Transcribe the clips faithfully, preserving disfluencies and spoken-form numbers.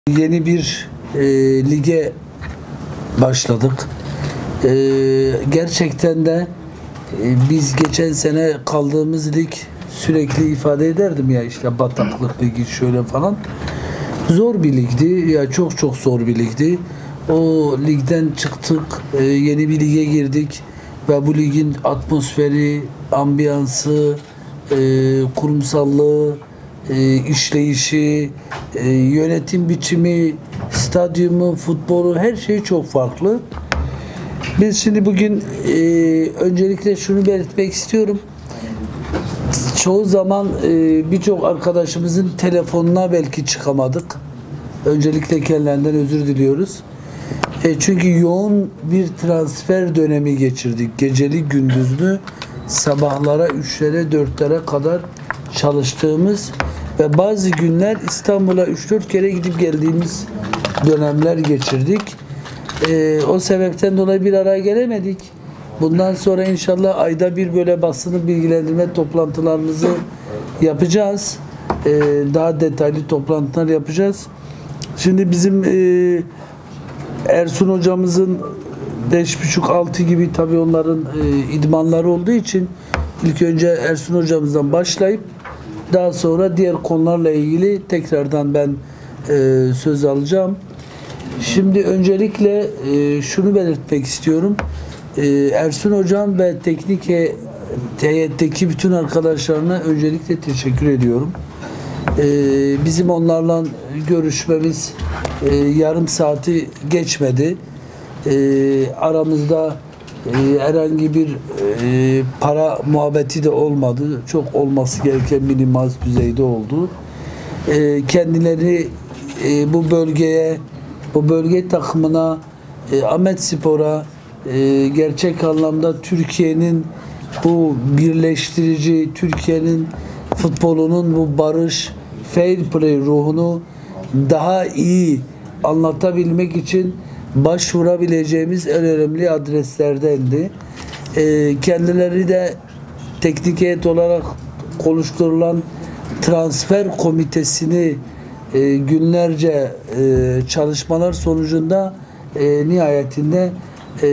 Yeni bir e, lige başladık. E, gerçekten de e, biz geçen sene kaldığımız lig sürekli ifade ederdim ya işte bataklık ligi şöyle falan. Zor bir ligdi. Ya çok çok zor bir ligdi. O ligden çıktık. E, yeni bir lige girdik ve bu ligin atmosferi, ambiyansı, e, kurumsallığı, e, işleyişi, e, yönetim biçimi, stadyumu, futbolu, her şey çok farklı. Biz şimdi bugün e, öncelikle şunu belirtmek istiyorum. Çoğu zaman e, birçok arkadaşımızın telefonuna belki çıkamadık. Öncelikle kendilerinden özür diliyoruz. E, çünkü yoğun bir transfer dönemi geçirdik. Geceli gündüzlü sabahlara üçlere dörtlere kadar çalıştığımız ve bazı günler İstanbul'a üç dört kere gidip geldiğimiz dönemler geçirdik. E, o sebepten dolayı bir araya gelemedik. Bundan sonra inşallah ayda bir böyle basını bilgilendirme toplantılarımızı yapacağız. E, daha detaylı toplantılar yapacağız. Şimdi bizim e, Ersun hocamızın beş buçuk altı gibi tabii onların e, idmanları olduğu için ilk önce Ersun hocamızdan başlayıp daha sonra diğer konularla ilgili tekrardan ben e, söz alacağım. Şimdi öncelikle e, şunu belirtmek istiyorum. E, Ersun hocam ve teknik heyetteki bütün arkadaşlarına öncelikle teşekkür ediyorum. E, bizim onlarla görüşmemiz e, yarım saati geçmedi. E, aramızda e, herhangi bir e, para muhabbeti de olmadı. Çok olması gereken minimal düzeyde oldu. E, kendileri e, bu bölgeye, bu bölge takımına, e, Ahmetspor'a e, gerçek anlamda Türkiye'nin bu birleştirici, Türkiye'nin futbolunun bu barış, fair play ruhunu daha iyi anlatabilmek için başvurabileceğimiz en önemli adreslerdendi. E, kendileri de teknik heyet olarak konuşturulan transfer komitesini e, günlerce e, çalışmalar sonucunda e, nihayetinde e,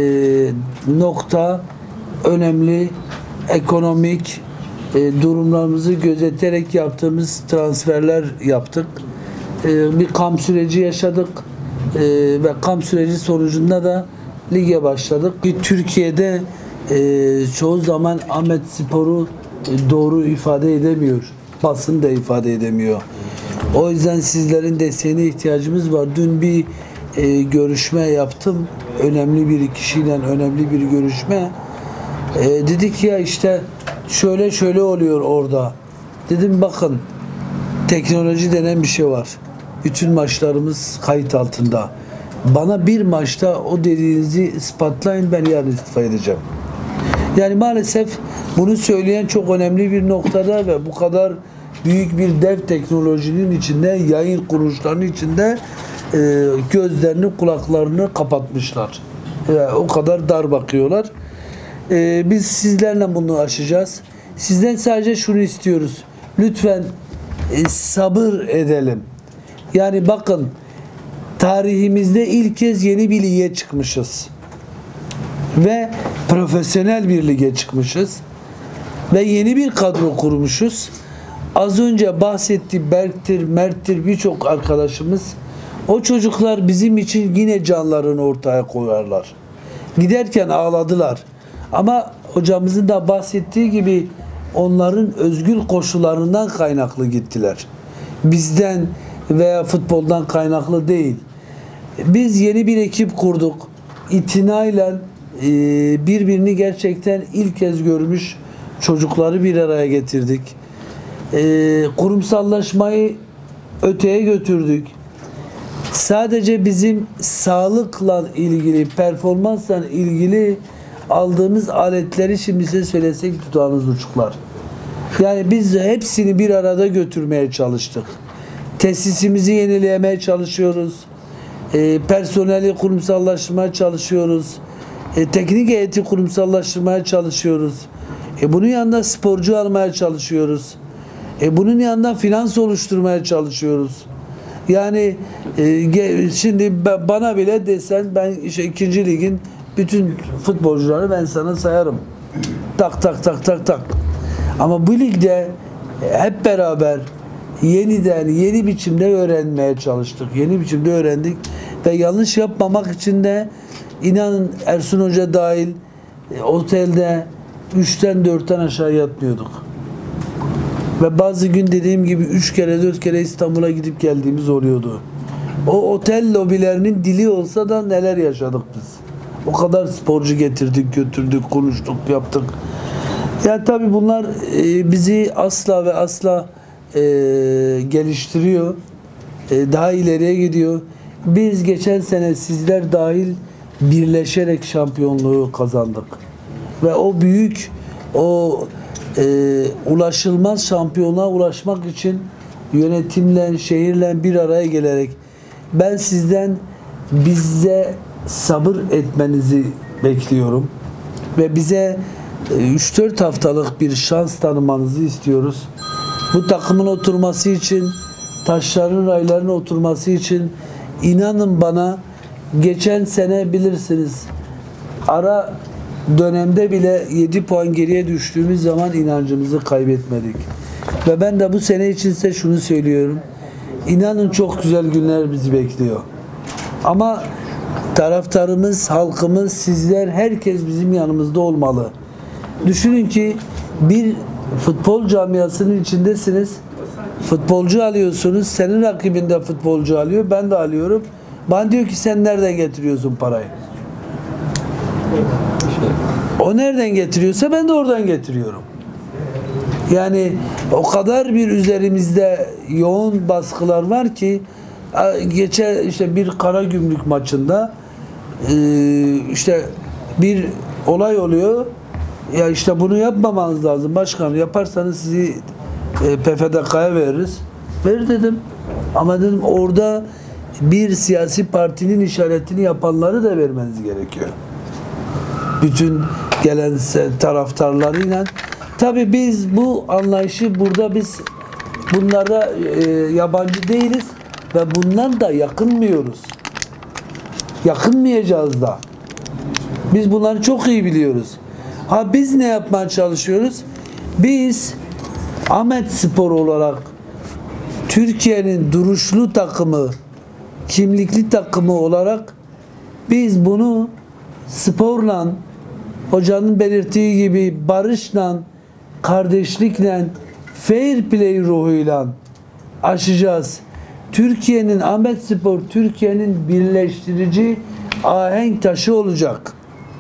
nokta önemli ekonomik e, durumlarımızı gözeterek yaptığımız transferler yaptık. E, bir kamp süreci yaşadık. Ee, ve kamp süreci sonucunda da lige başladık. Ki Türkiye'de e, çoğu zaman Ahmetspor'u e, doğru ifade edemiyor. Basın da ifade edemiyor. O yüzden sizlerin desteğine ihtiyacımız var. Dün bir e, görüşme yaptım. Önemli bir kişiyle önemli bir görüşme. E, dedik ya işte şöyle şöyle oluyor orada. Dedim bakın teknoloji denen bir şey var. Bütün maçlarımız kayıt altında. Bana bir maçta o dediğinizi ispatlayın, ben yarın istifa edeceğim. Yani maalesef bunu söyleyen çok önemli bir noktada ve bu kadar büyük bir dev teknolojinin içinde, yayın kuruluşlarının içinde e, gözlerini, kulaklarını kapatmışlar. Yani o kadar dar bakıyorlar. E, biz sizlerle bunu aşacağız. Sizden sadece şunu istiyoruz. Lütfen e, sabır edelim. Yani bakın tarihimizde ilk kez yeni bir lige çıkmışız. Ve profesyonel bir lige çıkmışız. Ve yeni bir kadro kurmuşuz. Az önce bahsetti Berk'tir, Mert'tir birçok arkadaşımız. O çocuklar bizim için yine canlarını ortaya koyarlar. Giderken ağladılar. Ama hocamızın da bahsettiği gibi onların özgür koşullarından kaynaklı gittiler. Bizden veya futboldan kaynaklı değil. Biz yeni bir ekip kurduk. İtinayla e, birbirini gerçekten ilk kez görmüş çocukları bir araya getirdik. E, kurumsallaşmayı öteye götürdük. Sadece bizim sağlıkla ilgili, performansla ilgili aldığımız aletleri şimdi size söylesek tutağınız uçuklar. Yani biz hepsini bir arada götürmeye çalıştık. Tesisimizi yenilemeye çalışıyoruz. E, personeli kurumsallaştırmaya çalışıyoruz. E, teknik heyeti kurumsallaştırmaya çalışıyoruz. E, bunun yanında sporcu almaya çalışıyoruz. E, bunun yanında finans oluşturmaya çalışıyoruz. Yani e, şimdi bana bile desen ben işte ikinci ligin bütün futbolcuları ben sana sayarım. Tak tak tak tak tak. Ama bu ligde hep beraber yeniden yeni biçimde öğrenmeye çalıştık. Yeni biçimde öğrendik ve yanlış yapmamak için de inanın Ersun Hoca dahil e, otelde üçten dörtten aşağı yatmıyorduk. Ve bazı gün dediğim gibi üç kere dört kere İstanbul'a gidip geldiğimiz oluyordu. O otel lobilerinin dili olsa da neler yaşadık biz. O kadar sporcu getirdik, götürdük, konuştuk, yaptık. Yani tabii bunlar e, bizi asla ve asla e, geliştiriyor. E, daha ileriye gidiyor. Biz geçen sene sizler dahil birleşerek şampiyonluğu kazandık. Ve o büyük, o e, ulaşılmaz şampiyonluğa ulaşmak için yönetimle, şehirle bir araya gelerek ben sizden bize sabır etmenizi bekliyorum. Ve bize üç dört haftalık bir şans tanımanızı istiyoruz. Bu takımın oturması için, taşların raylarının oturması için inanın bana geçen sene bilirsiniz ara dönemde bile yedi puan geriye düştüğümüz zaman inancımızı kaybetmedik. Ve ben de bu sene için size şunu söylüyorum. İnanın çok güzel günler bizi bekliyor. Ama taraftarımız, halkımız, sizler, herkes bizim yanımızda olmalı. Düşünün ki bir futbol camiasının içindesiniz. Futbolcu alıyorsunuz. Senin rakibin de futbolcu alıyor. Ben de alıyorum. Bana diyor ki sen nereden getiriyorsun parayı? O nereden getiriyorsa ben de oradan getiriyorum. Yani o kadar bir üzerimizde yoğun baskılar var ki geçen işte bir Karagümrük maçında işte bir olay oluyor. Ya işte bunu yapmamanız lazım başkanım. Yaparsanız sizi P F D K'ya veririz. Ver dedim. Ama dedim orada bir siyasi partinin işaretini yapanları da vermeniz gerekiyor. Bütün gelen taraftarlarıyla. Tabii biz bu anlayışı burada biz bunlara e, yabancı değiliz ve bundan da yakınmıyoruz. Yakınmayacağız da. Biz bunları çok iyi biliyoruz. Ha biz ne yapmaya çalışıyoruz? Biz Ahmetspor olarak Türkiye'nin duruşlu takımı, kimlikli takımı olarak biz bunu sporla, hocanın belirttiği gibi barışla, kardeşlikle, fair play ruhuyla aşacağız. Türkiye'nin Ahmetspor, Türkiye'nin birleştirici ahenk taşı olacak.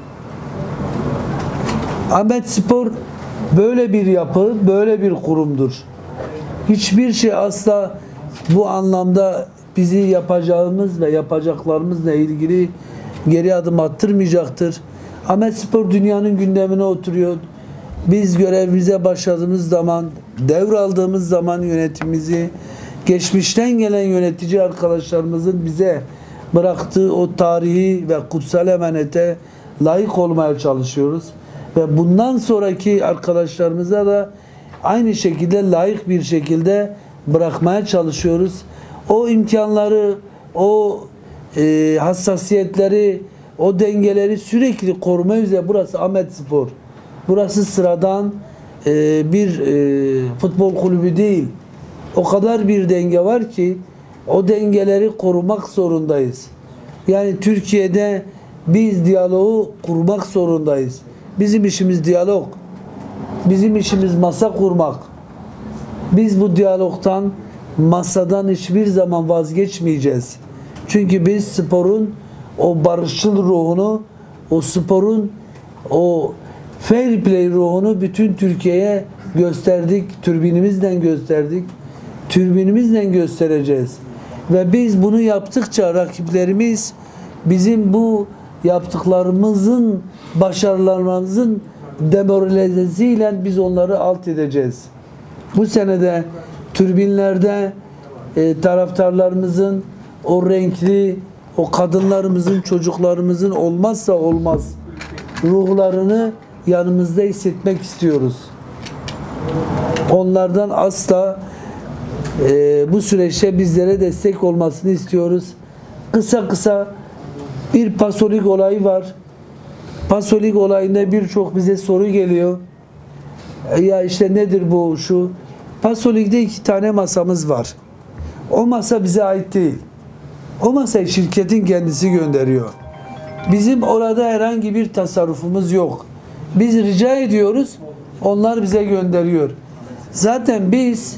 Ahmetspor böyle bir yapı, böyle bir kurumdur. Hiçbir şey asla bu anlamda bizi yapacağımız ve yapacaklarımızla ilgili geri adım attırmayacaktır. Ahmetspor dünyanın gündemine oturuyor. Biz görevimize başladığımız zaman, devraldığımız zaman yönetimimizi, geçmişten gelen yönetici arkadaşlarımızın bize bıraktığı o tarihi ve kutsal emanete layık olmaya çalışıyoruz. Ve bundan sonraki arkadaşlarımıza da aynı şekilde layık bir şekilde bırakmaya çalışıyoruz. O imkanları, o e, hassasiyetleri, o dengeleri sürekli koruma üzere. Burası Ahmetspor. Burası sıradan e, bir e, futbol kulübü değil. O kadar bir denge var ki o dengeleri korumak zorundayız. Yani Türkiye'de biz diyaloğu kurmak zorundayız. Bizim işimiz diyalog. Bizim işimiz masa kurmak. Biz bu diyalogtan, masadan hiçbir zaman vazgeçmeyeceğiz. Çünkü biz sporun o barışçıl ruhunu, o sporun o fair play ruhunu bütün Türkiye'ye gösterdik. Türbinimizden gösterdik. Türbinimizden göstereceğiz. Ve biz bunu yaptıkça rakiplerimiz bizim bu yaptıklarımızın, başarılarımızın demoralizesiyle biz onları alt edeceğiz. Bu senede türbinlerde e, taraftarlarımızın o renkli, o kadınlarımızın, çocuklarımızın olmazsa olmaz ruhlarını yanımızda hissetmek istiyoruz. Onlardan asla Ee, bu süreçte bizlere destek olmasını istiyoruz. Kısa kısa bir Pasolik olayı var. Pasolik olayında birçok bize soru geliyor. E ya işte nedir bu şu? Pasolik'te iki tane masamız var. O masa bize ait değil. O masayı şirketin kendisi gönderiyor. Bizim orada herhangi bir tasarrufumuz yok. Biz rica ediyoruz, onlar bize gönderiyor. Zaten biz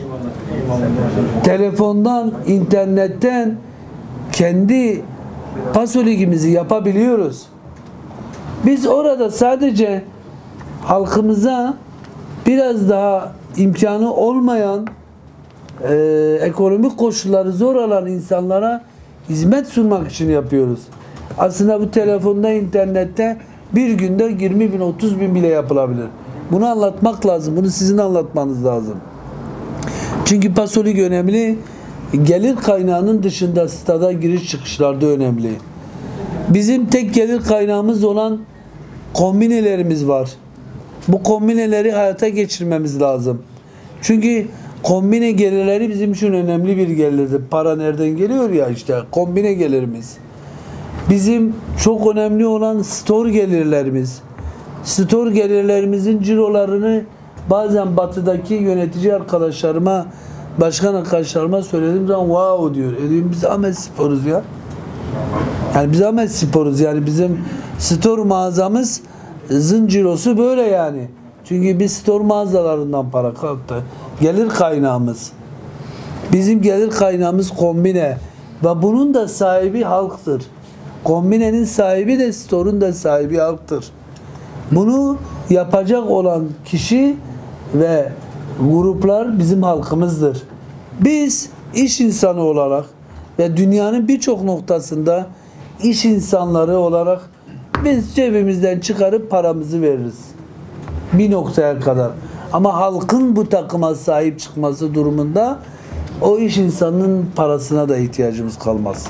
telefondan, internetten kendi Pasolik'imizi yapabiliyoruz. Biz orada sadece halkımıza biraz daha imkanı olmayan, e, ekonomik koşulları zor olan insanlara hizmet sunmak için yapıyoruz. Aslında bu telefonda, internette bir günde yirmi bin, otuz bin bile yapılabilir. Bunu anlatmak lazım. Bunu sizin anlatmanız lazım. Çünkü Pasolik önemli. Gelir kaynağının dışında stada giriş çıkışlarda önemli. Bizim tek gelir kaynağımız olan kombinelerimiz var. Bu kombineleri hayata geçirmemiz lazım. Çünkü kombine gelirleri bizim için önemli bir gelirdir. Para nereden geliyor ya işte kombine gelirimiz. Bizim çok önemli olan store gelirlerimiz. Store gelirlerimizin cirolarını bazen batıdaki yönetici arkadaşlarıma, başkan arkadaşlarıma söylediğim zaman wow diyor. E biz Ahmet Spor'uz ya. Yani biz Ahmet Spor'uz yani bizim store mağazamız zincirosu böyle yani. Çünkü biz store mağazalarından para kalktı. Gelir kaynağımız. Bizim gelir kaynağımız kombine. Ve bunun da sahibi halktır. Kombinenin sahibi de store'un da sahibi halktır. Bunu yapacak olan kişi ve gruplar bizim halkımızdır. Biz iş insanı olarak ve dünyanın birçok noktasında iş insanları olarak biz cebimizden çıkarıp paramızı veririz. Bir noktaya kadar. Ama halkın bu takıma sahip çıkması durumunda o iş insanının parasına da ihtiyacımız kalmaz.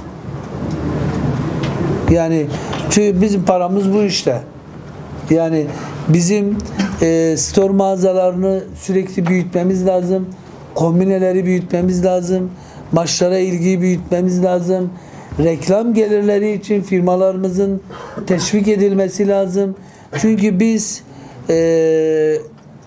Yani çünkü bizim paramız bu işte. Yani bizim e, store mağazalarını sürekli büyütmemiz lazım. Kombineleri büyütmemiz lazım. Maçlara ilgiyi büyütmemiz lazım. Reklam gelirleri için firmalarımızın teşvik edilmesi lazım. Çünkü biz e,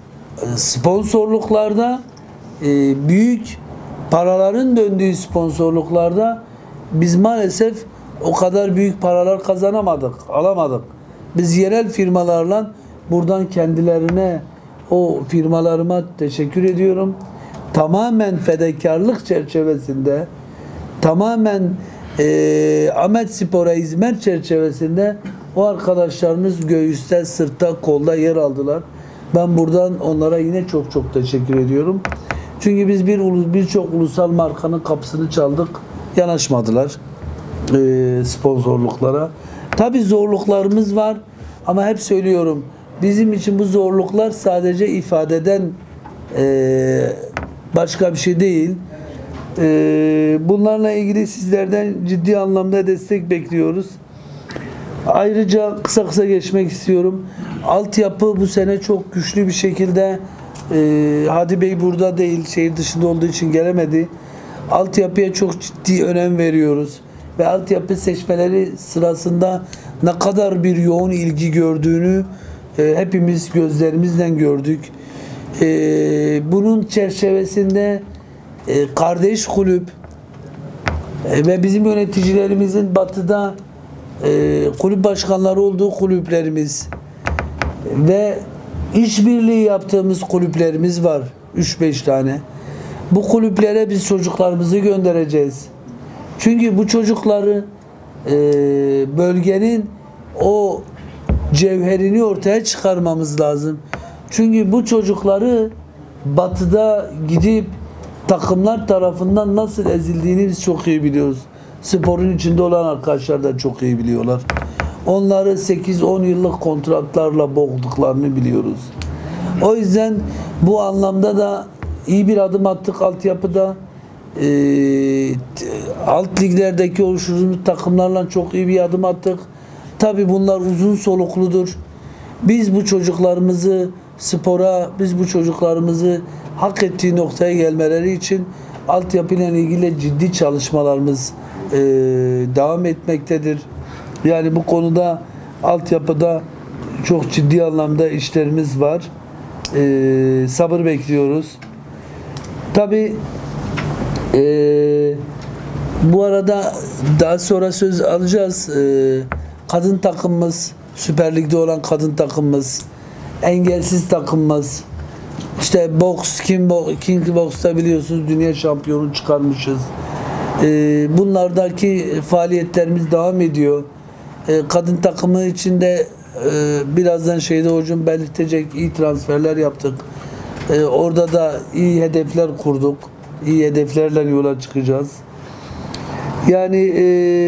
sponsorluklarda e, büyük paraların döndüğü sponsorluklarda biz maalesef o kadar büyük paralar kazanamadık, alamadık. Biz yerel firmalarla buradan kendilerine, o firmalarıma teşekkür ediyorum. Tamamen fedakarlık çerçevesinde, tamamen e, Ahmet Spor'a hizmet çerçevesinde o arkadaşlarımız göğüste, sırtta, kolda yer aldılar. Ben buradan onlara yine çok çok teşekkür ediyorum. Çünkü biz bir birçok ulusal markanın kapısını çaldık, yanaşmadılar e, sponsorluklara. Tabii zorluklarımız var ama hep söylüyorum, bizim için bu zorluklar sadece ifadeden e, başka bir şey değil. E, bunlarla ilgili sizlerden ciddi anlamda destek bekliyoruz. Ayrıca kısa kısa geçmek istiyorum. Altyapı bu sene çok güçlü bir şekilde, e, Hadi Bey burada değil, şehir dışında olduğu için gelemedi. Altyapıya çok ciddi önem veriyoruz. Ve altyapı seçmeleri sırasında ne kadar bir yoğun ilgi gördüğünü e, hepimiz gözlerimizle gördük. E, bunun çerçevesinde e, kardeş kulüp e, ve bizim yöneticilerimizin batıda e, kulüp başkanları olduğu kulüplerimiz ve işbirliği yaptığımız kulüplerimiz var. üç beş tane. Bu kulüplere biz çocuklarımızı göndereceğiz. Çünkü bu çocukları e, bölgenin o cevherini ortaya çıkarmamız lazım. Çünkü bu çocukları batıda gidip takımlar tarafından nasıl ezildiğini biz çok iyi biliyoruz. Sporun içinde olan arkadaşlar da çok iyi biliyorlar. Onları sekiz on yıllık kontratlarla boğduklarını biliyoruz. O yüzden bu anlamda da iyi bir adım attık altyapıda. E, alt liglerdeki oluşturduğumuz takımlarla çok iyi bir adım attık. Tabii bunlar uzun solukludur. Biz bu çocuklarımızı spora, biz bu çocuklarımızı hak ettiği noktaya gelmeleri için altyapıyla ilgili ciddi çalışmalarımız e, devam etmektedir. Yani bu konuda altyapıda çok ciddi anlamda işlerimiz var. E, sabır bekliyoruz. Tabii e, bu arada daha sonra söz alacağız. E, kadın takımımız, Süper Lig'de olan kadın takımımız, engelsiz takımımız, işte boks, King Box'ta biliyorsunuz dünya şampiyonu çıkarmışız. E, bunlardaki faaliyetlerimiz devam ediyor. E, kadın takımı içinde e, birazdan şeyde hocam belirtecek iyi transferler yaptık. E, orada da iyi hedefler kurduk. İyi hedeflerle yola çıkacağız. Yani e,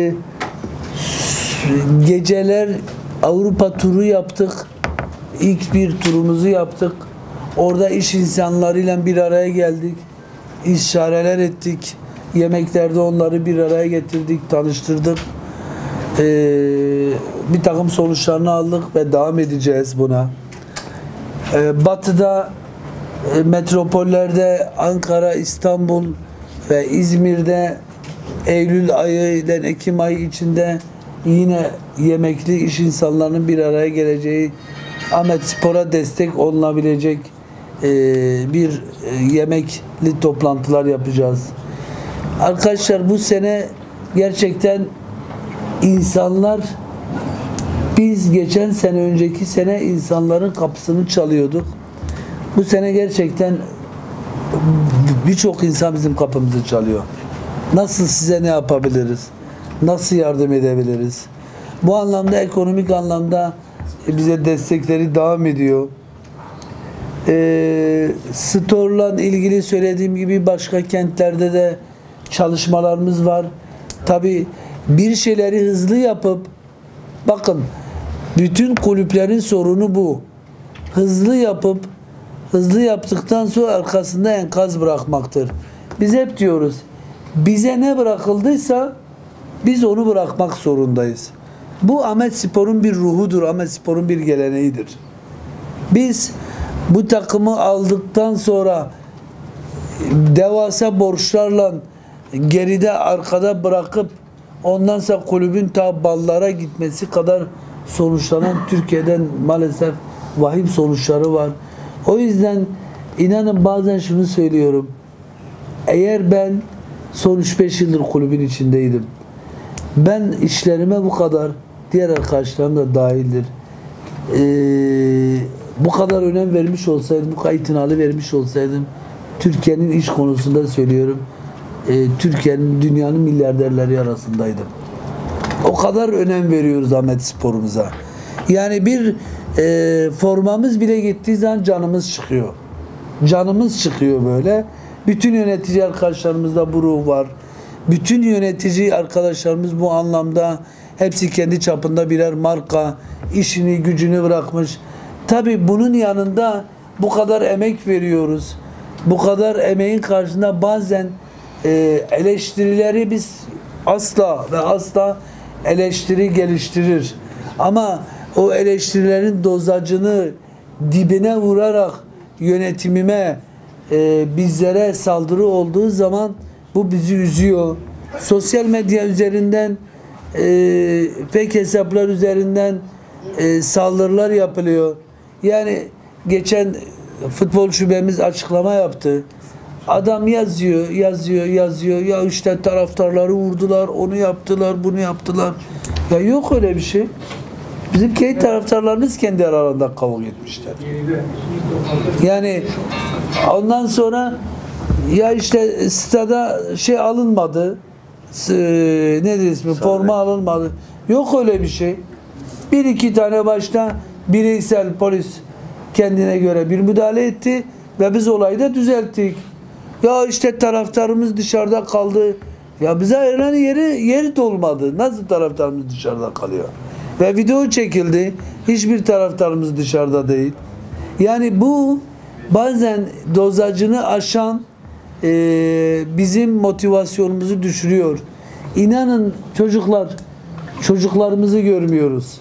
geceler Avrupa turu yaptık. İlk bir turumuzu yaptık. Orada iş insanlarıyla bir araya geldik. İstişareler ettik. Yemeklerde onları bir araya getirdik, tanıştırdık. Ee, bir takım sonuçlarını aldık ve devam edeceğiz buna. Ee, batı'da e, metropollerde Ankara, İstanbul ve İzmir'de Eylül ayı ile Ekim ayı içinde yine yemekli iş insanlarının bir araya geleceği, Ahmet Spor'a destek olunabilecek e, bir e, yemekli toplantılar yapacağız. Arkadaşlar bu sene gerçekten insanlar, biz geçen sene önceki sene insanların kapısını çalıyorduk. Bu sene gerçekten birçok insan bizim kapımızı çalıyor. Nasıl size ne yapabiliriz? Nasıl yardım edebiliriz? Bu anlamda ekonomik anlamda bize destekleri devam ediyor. E, Store'la ilgili söylediğim gibi başka kentlerde de çalışmalarımız var. Tabii bir şeyleri hızlı yapıp, bakın bütün kulüplerin sorunu bu. Hızlı yapıp hızlı yaptıktan sonra arkasında enkaz bırakmaktır. Biz hep diyoruz, bize ne bırakıldıysa biz onu bırakmak zorundayız. Bu Ahmet Spor'un bir ruhudur. Ahmet Spor'un bir geleneğidir. Biz bu takımı aldıktan sonra devasa borçlarla geride, arkada bırakıp ondan sonra kulübün ta ballara gitmesi kadar sonuçlanan Türkiye'den maalesef vahim sonuçları var. O yüzden inanın bazen şunu söylüyorum. Eğer ben son üç beş yıldır kulübün içindeydim, ben işlerime bu kadar, diğer arkadaşlarım da dahildir, ee, bu kadar önem vermiş olsaydım, bu kadar itinalı vermiş olsaydım, Türkiye'nin iş konusunda söylüyorum, e, Türkiye'nin, dünyanın milyarderleri arasındaydım. O kadar önem veriyoruz Ahmet Spor'umuza. Yani bir e, formamız bile gittiği zaman canımız çıkıyor. Canımız çıkıyor böyle. Bütün yönetici arkadaşlarımızda bu ruh var. Bütün yönetici arkadaşlarımız bu anlamda hepsi kendi çapında birer marka, işini gücünü bırakmış. Tabii bunun yanında bu kadar emek veriyoruz. Bu kadar emeğin karşısında bazen e, eleştirileri biz asla ve asla eleştiri geliştirir. Ama o eleştirilerin dozajını dibine vurarak yönetimime, e, bizlere saldırı olduğu zaman bu bizi üzüyor. Sosyal medya üzerinden, e, fake hesaplar üzerinden e, saldırılar yapılıyor. Yani geçen futbol şubemiz açıklama yaptı. Adam yazıyor, yazıyor, yazıyor. Ya işte taraftarları vurdular, onu yaptılar, bunu yaptılar. Ya yok öyle bir şey. Bizim kendi taraftarlarımız kendi aralarında kavga etmişler. Yani ondan sonra ya işte stada şey alınmadı, nedir ismi, forma alınmadı. Yok öyle bir şey. Bir iki tane başta bireysel polis kendine göre bir müdahale etti ve biz olayı da düzelttik. Ya işte taraftarımız dışarıda kaldı. Ya bize ayrılan yeri, yeri dolmadı. Nasıl taraftarımız dışarıda kalıyor? Ve video çekildi. Hiçbir taraftarımız dışarıda değil. Yani bu bazen dozajını aşan e, bizim motivasyonumuzu düşürüyor. İnanın çocuklar, çocuklarımızı görmüyoruz.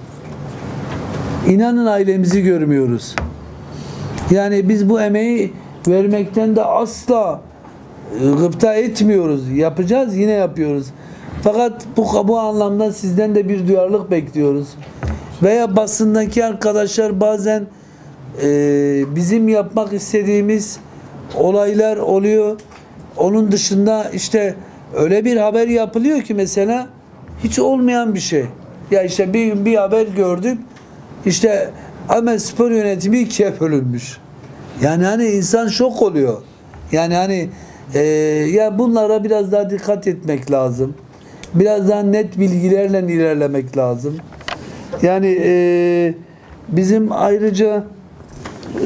İnanın ailemizi görmüyoruz. Yani biz bu emeği vermekten de asla gıpta etmiyoruz. Yapacağız, yine yapıyoruz. Fakat bu, bu anlamda sizden de bir duyarlılık bekliyoruz. Veya basındaki arkadaşlar bazen e, bizim yapmak istediğimiz olaylar oluyor. Onun dışında işte öyle bir haber yapılıyor ki mesela hiç olmayan bir şey. Ya işte bir, bir haber gördüm. İşte Ahmet Spor yönetimi ikiye bölünmüş. Yani hani insan şok oluyor. Yani hani e, ya bunlara biraz daha dikkat etmek lazım. Biraz daha net bilgilerle ilerlemek lazım. Yani e, bizim ayrıca e,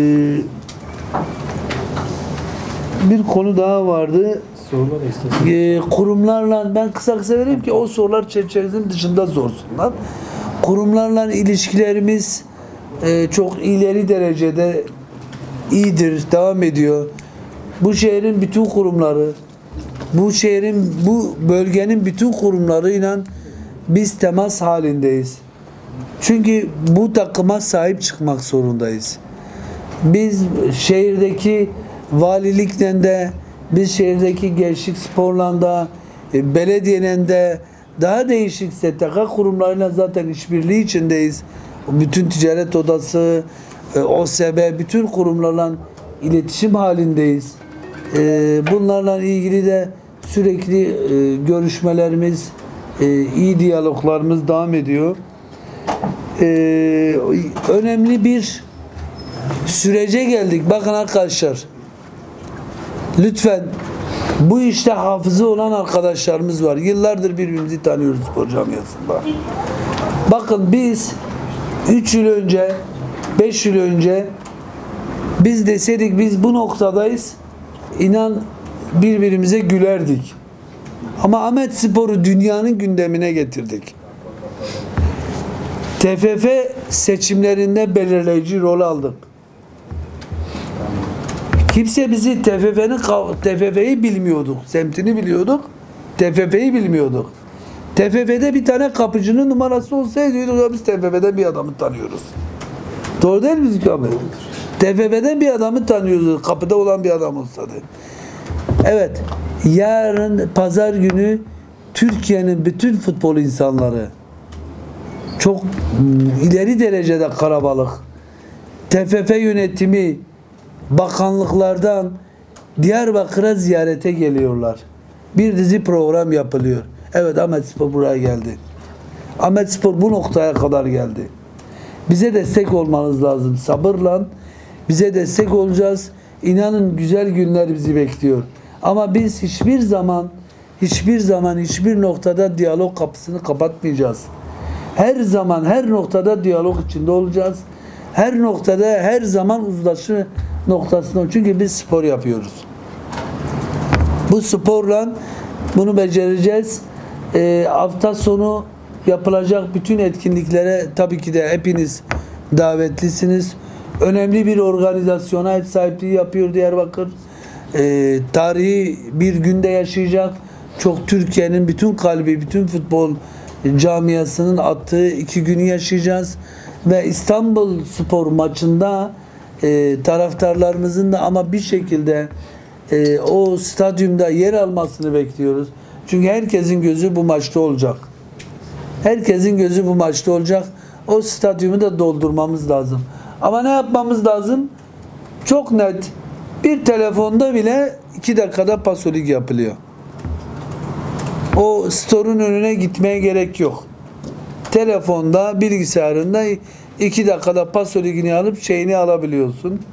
bir konu daha vardı. E, kurumlarla ben kısa kısa vereyim ki o sorular çerçevesinin dışında sorsunlar. Kurumlarla ilişkilerimiz e, çok ileri derecede iyidir, devam ediyor. Bu şehrin bütün kurumları, bu şehrin, bu bölgenin bütün kurumlarıyla biz temas halindeyiz. Çünkü bu takıma sahip çıkmak zorundayız. Biz şehirdeki valilikle de, biz şehirdeki gençlik sporla da, belediyenin de, daha değişik S T K kurumlarıyla zaten işbirliği içindeyiz. Bütün ticaret odası, O S B, bütün kurumlarla iletişim halindeyiz. Bunlarla ilgili de sürekli görüşmelerimiz, iyi diyaloglarımız devam ediyor. Önemli bir sürece geldik. Bakın arkadaşlar, lütfen bu işte hafıza olan arkadaşlarımız var. Yıllardır birbirimizi tanıyoruz spor camiasında. Bakın biz üç yıl önce, beş yıl önce biz deseydik biz bu noktadayız, inan birbirimize gülerdik. Ama Ahmet Spor'u dünyanın gündemine getirdik. T F F seçimlerinde belirleyici rol aldık. Kimse bizi T F F'nin T F F'yi bilmiyorduk. Semtini biliyorduk. T F F'yi bilmiyorduk. T F F'de bir tane kapıcının numarası olsaydı biz T F F'de bir adamı tanıyoruz. Doğru değil mi Zükamet? T F F'de bir adamı tanıyoruz. Kapıda olan bir adam olsaydı. Evet. Yarın pazar günü Türkiye'nin bütün futbol insanları çok ileri derecede kalabalık. T F F yönetimi bakanlıklardan Diyarbakır'a ziyarete geliyorlar. Bir dizi program yapılıyor. Evet, Ahmet Spor buraya geldi. Ahmet Spor bu noktaya kadar geldi. Bize destek olmanız lazım. Sabırla bize destek olacağız. İnanın güzel günler bizi bekliyor. Ama biz hiçbir zaman hiçbir zaman hiçbir noktada diyalog kapısını kapatmayacağız. Her zaman her noktada diyalog içinde olacağız. Her noktada her zaman uzlaşı noktasında. Çünkü biz spor yapıyoruz. Bu sporla bunu becereceğiz. E, hafta sonu yapılacak bütün etkinliklere tabii ki de hepiniz davetlisiniz. Önemli bir organizasyona ev sahipliği yapıyor Diyarbakır. E, tarihi bir günde yaşayacak. Çok Türkiye'nin bütün kalbi, bütün futbol camiasının attığı iki günü yaşayacağız. Ve İstanbul Spor maçında e, taraftarlarımızın da ama bir şekilde e, o stadyumda yer almasını bekliyoruz. Çünkü herkesin gözü bu maçta olacak. Herkesin gözü bu maçta olacak. O stadyumu da doldurmamız lazım. Ama ne yapmamız lazım? Çok net. Bir telefonda bile iki dakikada pasolik yapılıyor. O store'un önüne gitmeye gerek yok. Telefonda, bilgisayarında iki dakikada pasolikini alıp şeyini alabiliyorsun.